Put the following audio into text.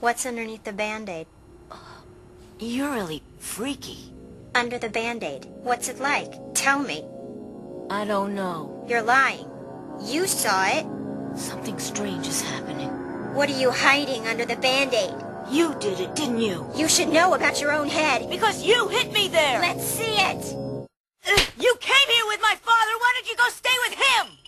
What's underneath the Band-Aid? You're really freaky. Under the Band-Aid. What's it like? Tell me. I don't know. You're lying. You saw it. Something strange is happening. What are you hiding under the Band-Aid? You did it, didn't you? You should know about your own head. Because you hit me there! Let's see it! You came here with my father, why don't you go stay with him?